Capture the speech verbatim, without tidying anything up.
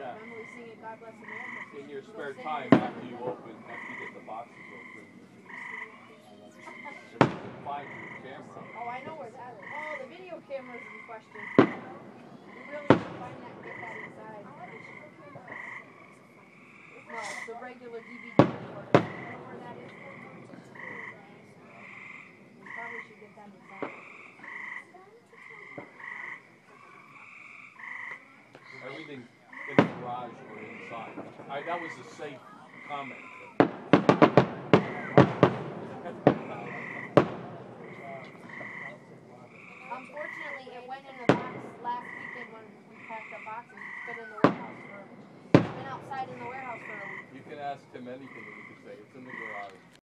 Yeah. Emily singing God Bless America. So In your she spare goes time, singing after you seven open, after you get the boxes open, if you can find your camera. Oh, I know where that is. Oh, the video camera's in question. We really need to find that and get that inside. No, the regular D V D recorder. You know where that is? We probably should get that inside. Everything in the garage or inside. I, that was a safe comment. Unfortunately, it went in a box last weekend when we packed up boxes. It's been in the warehouse for, it's been outside in the warehouse for a week. You can ask him anything and he can say it's in the garage.